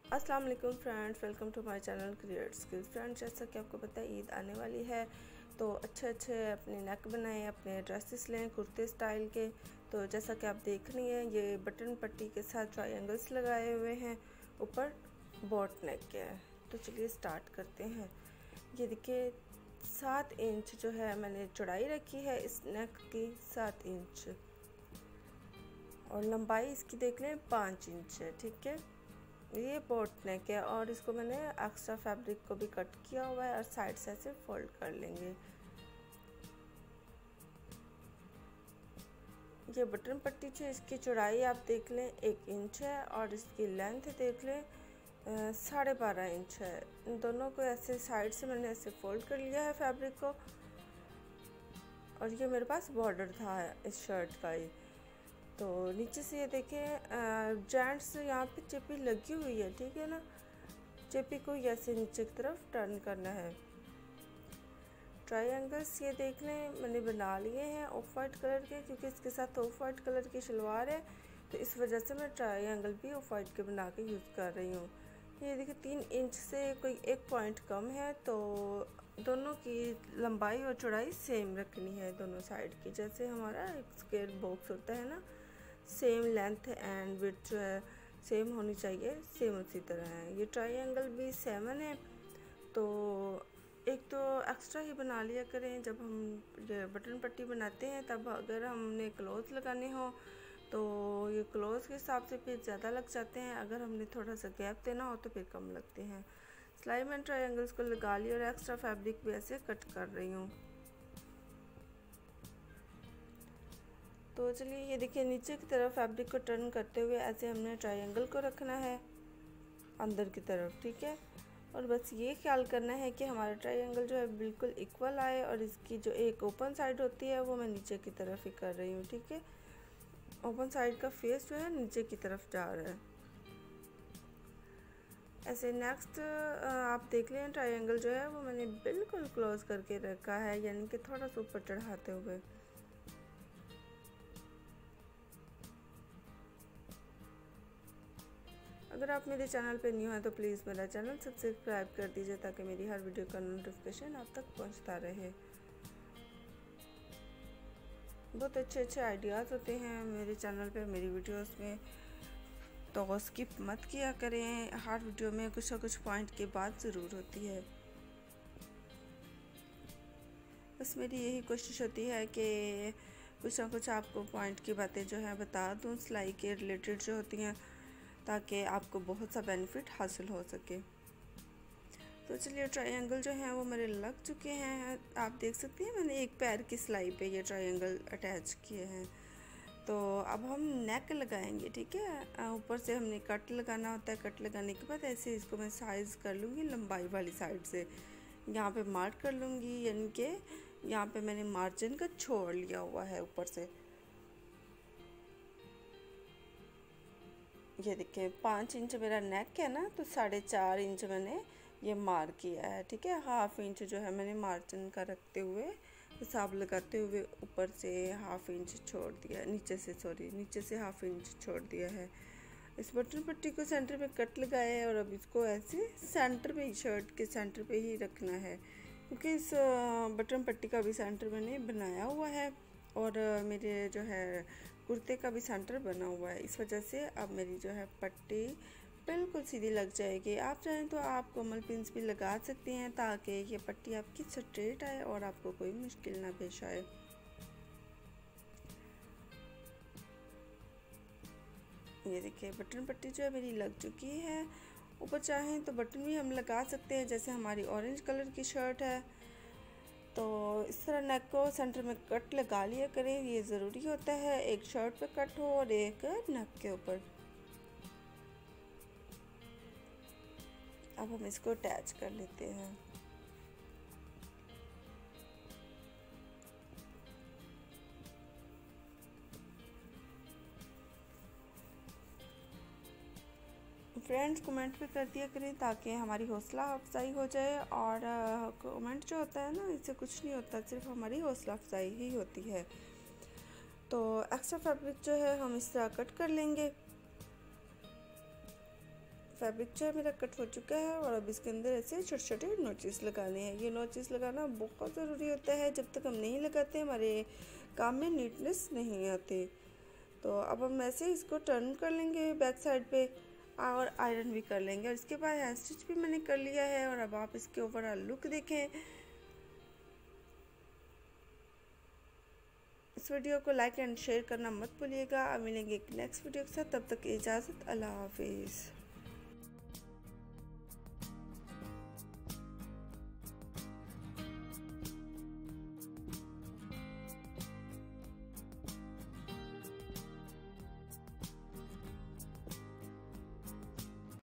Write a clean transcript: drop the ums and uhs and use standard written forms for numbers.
अस्सलाम वालेकुम friends, welcome to my channel create skills. Friends, जैसा कि आपको पता है ईद आने वाली है, तो अच्छे अपने नेक बनाएं, अपने ड्रेसेस लें कुर्ते स्टाइल के। तो जैसा कि आप देख रही हैं, ये बटन पट्टी के साथ ट्रायंगल्स लगाए हुए हैं, ऊपर बोट नेक के है। तो चलिए स्टार्ट करते हैं। ये देखिए 7 इंच जो है मैंने चौड़ाई रखी है इस नेक की, 7 इंच, और लंबाई इसकी देख लें 5 इंच है। ठीक है, ये बोट नेक है और इसको मैंने एक्स्ट्रा फैब्रिक को भी कट किया हुआ है और साइड से ऐसे फोल्ड कर लेंगे। ये बटन पट्टी जो इसकी चौड़ाई आप देख लें 1 इंच है और इसकी लेंथ देख लें 12.5 इंच है। इन दोनों को ऐसे साइड से मैंने ऐसे फोल्ड कर लिया है फैब्रिक को, और ये मेरे पास बॉर्डर था इस शर्ट का ही। तो नीचे से ये देखें जॉइंट्स यहाँ पे चेपी लगी हुई है, ठीक है ना। चेपी को ऐसे नीचे की तरफ टर्न करना है। ट्रायंगल्स ये देख लें मैंने बना लिए हैं ऑफ वाइट कलर के, क्योंकि इसके साथ ऑफ वाइट कलर की शलवार है, तो इस वजह से मैं ट्रायंगल भी ऑफ वाइट के बना के यूज़ कर रही हूँ। ये देखिए 3 इंच से कोई 1 पॉइंट कम है, तो दोनों की लंबाई और चौड़ाई सेम रखनी है दोनों साइड की। जैसे हमारा एक स्क्वायर बॉक्स होता है ना, सेम लेंथ एंड विड्थ जो है सेम होनी चाहिए, सेम उसी तरह है। ये ट्रायंगल भी 7 है, तो एक तो एक्स्ट्रा ही बना लिया करें जब हम ये बटन पट्टी बनाते हैं। तब अगर हमने क्लोज लगाने हो तो ये क्लोज के हिसाब से फिर ज़्यादा लग जाते हैं, अगर हमने थोड़ा सा गैप देना हो तो फिर कम लगते हैं। सिलाई में ट्रायंगल्स को लगा लिया और एक्स्ट्रा फैब्रिक भी ऐसे कट कर रही हूँ। तो चलिए ये देखिए नीचे की तरफ फैब्रिक को टर्न करते हुए ऐसे हमने ट्रायंगल को रखना है अंदर की तरफ, ठीक है। और बस ये ख्याल करना है कि हमारा ट्रायंगल जो है बिल्कुल इक्वल आए, और इसकी जो एक ओपन साइड होती है वो मैं नीचे की तरफ ही कर रही हूँ, ठीक है। ओपन साइड का फेस जो है नीचे की तरफ जा रहा है ऐसे। नेक्स्ट आप देख लें ट्रायंगल जो है वो मैंने बिल्कुल क्लोज करके रखा है, यानी कि थोड़ा सा ऊपर चढ़ाते हुए। अगर आप मेरे चैनल पे न्यू हैं तो प्लीज़ मेरा चैनल सब्सक्राइब कर दीजिए, ताकि मेरी हर वीडियो का नोटिफिकेशन आप तक पहुंचता रहे। बहुत अच्छे आइडियाज़ होते हैं मेरे चैनल पे, मेरी वीडियोस में, तो स्किप मत किया करें। हर वीडियो में कुछ ना कुछ पॉइंट की बात ज़रूर होती है। बस मेरी यही कोशिश होती है कि कुछ ना कुछ आपको पॉइंट की बातें जो हैं बता दूँ सिलाई के रिलेटेड जो होती हैं, ताकि आपको बहुत सा बेनिफिट हासिल हो सके। तो चलिए ट्रायंगल जो हैं वो मेरे लग चुके हैं। आप देख सकते हैं मैंने एक पैर की सिलाई पे ये ट्रायंगल अटैच किए हैं। तो अब हम नेक लगाएंगे, ठीक है। ऊपर से हमने कट लगाना होता है। कट लगाने के बाद ऐसे इसको मैं साइज़ कर लूँगी लंबाई वाली साइड से, यहाँ पे मार्क कर लूँगी, यानी कि यहाँ पे मैंने मार्जिन का छोड़ लिया हुआ है ऊपर से। ये देखिए 5 इंच मेरा नेक है ना, तो 4.5 इंच मैंने ये मार्क किया है, ठीक है। हाफ इंच जो है मैंने मार्जिन का रखते हुए, हिसाब लगाते हुए ऊपर से हाफ इंच छोड़ दिया, नीचे से हाफ इंच छोड़ दिया है। इस बटन पट्टी को सेंटर में कट लगाया है, और अब इसको ऐसे सेंटर पे ही, शर्ट के सेंटर पे ही रखना है, क्योंकि इस बटन पट्टी का भी सेंटर मैंने बनाया हुआ है, और मेरे जो है कुर्ते का भी सेंटर बना हुआ है। इस वजह से अब मेरी जो है पट्टी बिल्कुल सीधी लग जाएगी। आप चाहें तो आप कमल पिन्स भी लगा सकते हैं, ताकि ये पट्टी आपकी स्ट्रेट आए और आपको कोई मुश्किल ना पेश आए। ये देखिए बटन पट्टी जो है मेरी लग चुकी है। ऊपर चाहें तो बटन भी हम लगा सकते हैं, जैसे हमारी ऑरेंज कलर की शर्ट है, तो इस तरह नेक को सेंटर में कट लगा लिया करें, ये ज़रूरी होता है। एक शर्ट पे कट हो और एक नेक के ऊपर। अब हम इसको अटैच कर लेते हैं। फ्रेंड्स कमेंट भी कर दिया करें, ताकि हमारी हौसला अफजाई हो जाए। और कमेंट जो होता है ना, इससे कुछ नहीं होता, सिर्फ हमारी हौसला अफजाई ही होती है। तो एक्स्ट्रा फैब्रिक जो है हम इस तरह कट कर लेंगे। फैब्रिक जो है मेरा कट हो चुका है और अब इसके अंदर ऐसे छोटे छोटे नोचेस लगाने हैं। ये नोचेस लगाना बहुत ज़रूरी होता है, जब तक हम नहीं लगाते हमारे काम में नीटनेस नहीं आती। तो अब हम ऐसे इसको टर्न कर लेंगे बैक साइड पे और आयरन भी कर लेंगे। और इसके बाद हैंड स्टिच भी मैंने कर लिया है और अब आप इसके ओवरऑल लुक देखें। इस वीडियो को लाइक एंड शेयर करना मत भूलिएगा। अब मिलेंगे एक नेक्स्ट वीडियो के साथ, तब तक इजाज़त, अल्लाह हाफिज़।